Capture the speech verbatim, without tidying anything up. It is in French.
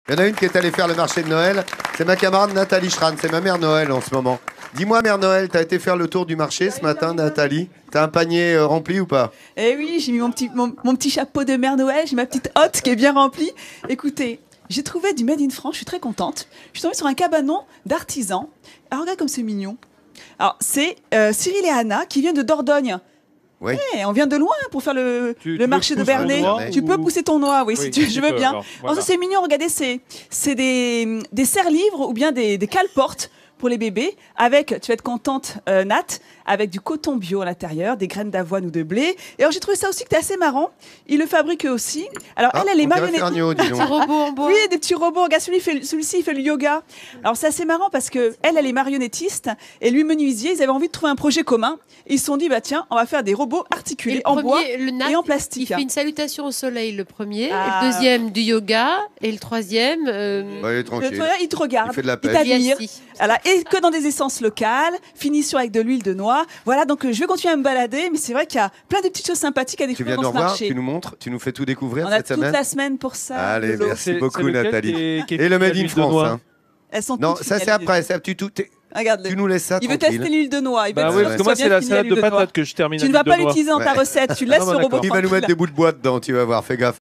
Il y en a une qui est allée faire le marché de Noël. C'est ma camarade Nathalie Schran. C'est ma mère Noël en ce moment. Dis-moi, mère Noël, t'as été faire le tour du marché ce matin, Nathalie? T'as un panier euh, rempli ou pas? Eh oui, j'ai mis mon petit, mon, mon petit chapeau de mère Noël. J'ai ma petite hotte qui est bien remplie. Écoutez, j'ai trouvé du Made in France. Je suis très contente. Je suis tombée sur un cabanon d'artisans. Alors, regarde comme c'est mignon. Alors, c'est euh, Cyril et Anna qui viennent de Dordogne. Oui. Ouais, on vient de loin pour faire le, Tu- le tu marché veux de pousser Bernay. ton noix Tu ou- peux pousser ton noix, oui, Oui, si tu, tu je veux peux, bien. alors, Alors, voilà. ça, c'est mignon, regardez, c'est c'est des, des serre-livres ou bien des, des cale-portes pour les bébés, avec, tu vas être contente, euh, Nat, avec du coton bio à l'intérieur, des graines d'avoine ou de blé. Et alors, j'ai trouvé ça aussi que c'était assez marrant. Ils le fabriquent eux aussi. Alors, Ah, elle, elle est on dirait marionnette. Ferniaud, dis donc. Petit robot en bois. Oui, des petits robots. Regarde, celui fait- celui-ci, il fait le yoga. Alors, c'est assez marrant parce que elle, elle est marionnettiste et lui, menuisier. Ils avaient envie de trouver un projet commun. Et ils se sont dit, bah tiens, on va faire des robots Et articulés le en bois premier, le Nat, et en il plastique. fait une salutation au soleil, le premier. Ah. Et le deuxième, du yoga. Et le troisième, euh, Ouais, il est Le tranquille. truc, il te regarde, Il fait de la il pêche. il est t'admire. assis. Voilà, et que dans des essences locales, finition avec de l'huile de noix. Voilà, donc euh, je vais continuer à me balader, mais c'est vrai qu'il y a plein de petites choses sympathiques à Tu découvrir viens dans nous ce revoir, marché. tu nous montres, tu nous fais tout découvrir On a cette toute semaine. la semaine pour ça. Allez, Lolo. merci C'est- beaucoup, c'est lequel Nathalie. qui est- qui est Et le fini à Made in l'huile de France. noix Hein. Elles sont Non, toutes ça finies c'est à l'huile. après. Ça, tu, tout- t'es- Regarde-le. tu nous laisses ça Il veut tranquille. tester l'huile de noix. Il veut Bah être oui, sûr parce que que ce moi soit c'est bien la fini à salade l'huile de noix. patates que je termine. Tu à ne vas l'huile pas de noix. l'utiliser dans ta Ouais. recette. Tu laisses Ah bah ce robot d'accord. Il va nous mettre tranquille. des bouts de bois dedans, tu vas voir, fais gaffe.